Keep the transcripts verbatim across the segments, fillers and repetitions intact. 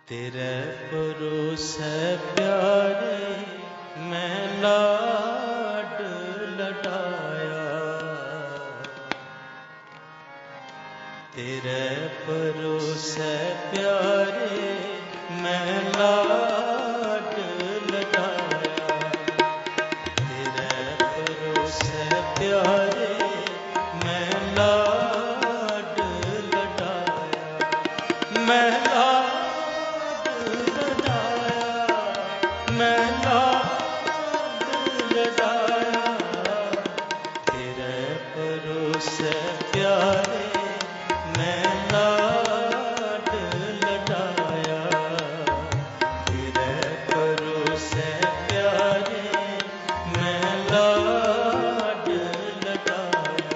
तेरे परोस प्यारे मैं लाड लडाया, तेरे परोस प्यारे मैं लाड लडाया, तेरे परोस प्यारे मैं लाड लडाया, मैं मैं लाड लडाया, तेरे परोस प्यारे मैं लाड लडाया, तेरे परोस प्यारे मैं लाड लडाया।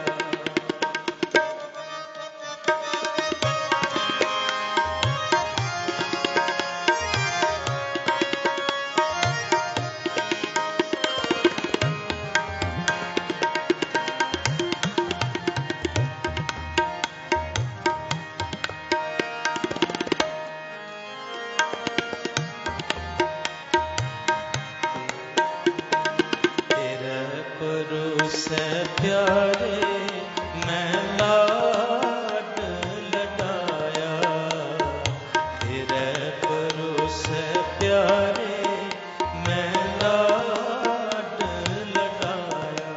परोस प्यारे मैं लाड लडाया, तेरे परोस प्यारे मैं लाड लडाया,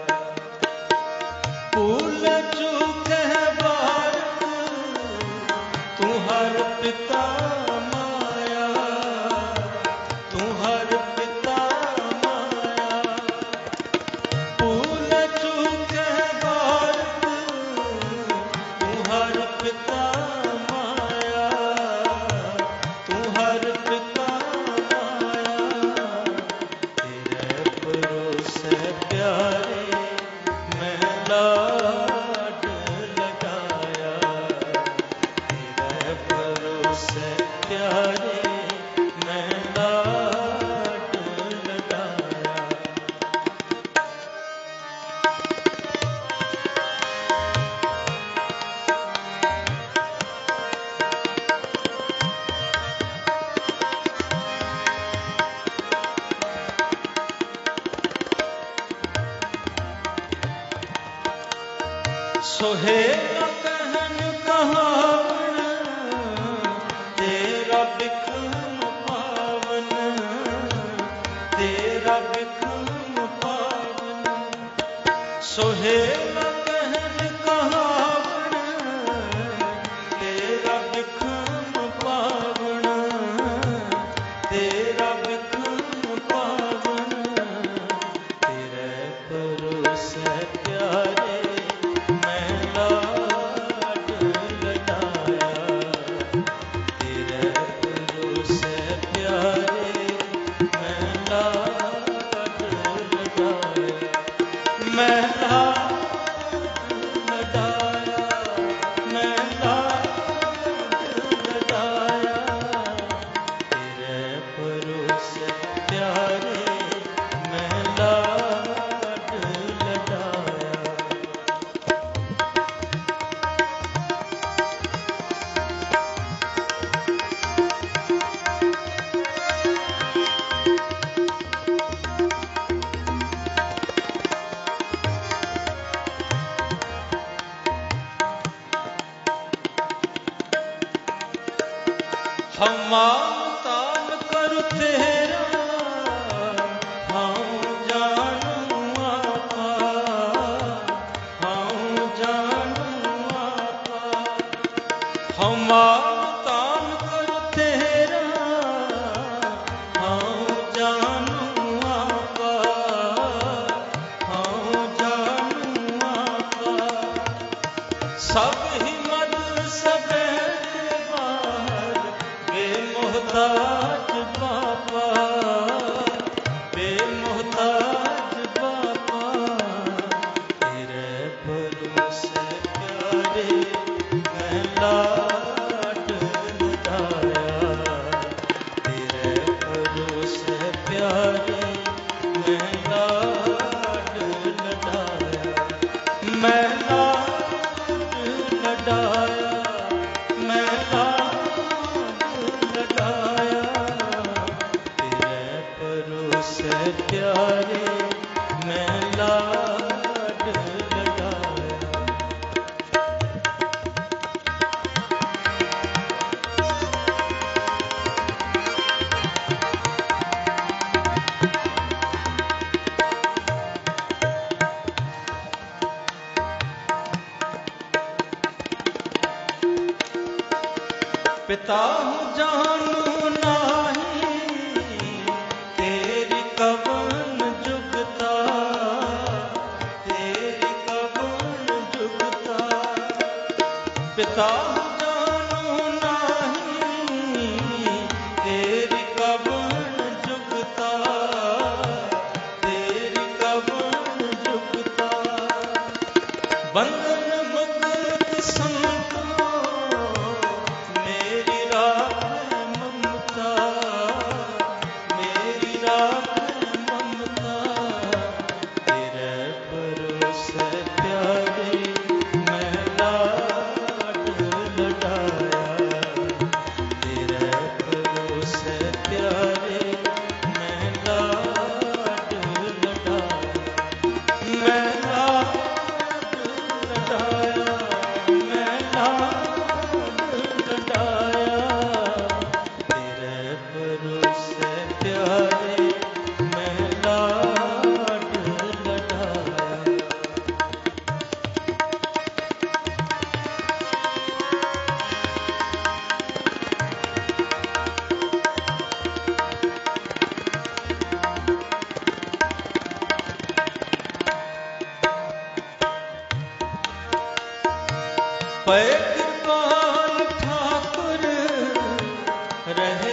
भूल चूक है बारक तू हर पिता माया, तू हर पिता माया, भूल चूक है बारक तू हर पिता माया, तू हर पिता माया, तेरे परोस प्यारे मैं लाड लडाया, तेरे परोस प्यारे मैं लाड लडाया। सोहेला कहन कहावन तेरा बिखम पावन, तेरा बिखम पावन, सोहेला कहन कहावन तेरा बिखम पावन, तेरा बिखम पावन, तेरे परोस प्यारे मैं लाड लडाया, तेरे परोस प्यारे मैं लाड लडाया, मैं लाड लडाया, मैं लाड लडाया, तेरे परोस प्यारे मैं लाड लडाया। हम तान कर तेरा हाँ जानू आपा, हाँ जानू आपा, हम तान कर तेरा हाँ जानू आपा, हाँ जानू आपा, सब ही मद सब बेमोहताज बापा, बेमोहताज बापा, तेरे परोस प्यारे मैं लाड लडाया, तेरे परोस प्यारे मैं लाड लडाया, मैं लाड लडाया, मैं लाड लडाया, पिता हूँ जानू नाही, तेरी कवन जुगता, तेरी कवन जुगता। पिता हूँ जानू नाही, तेरी कवन जुगता, तेरी कवन जुगता। बंधन मुक्त संतो मेरी राख है ममता, मेरी राख है ममता। तेरे भरोसे प्यारे मैं लाड लडाया, तेरे भरोसे प्यारे मैं लाड लडाया। मैं लाड लडाया, मैं लाड लडाया, तेरे भरोसे प्यारे मैं लाड लडाया। पैक पाल ठाकुर रहे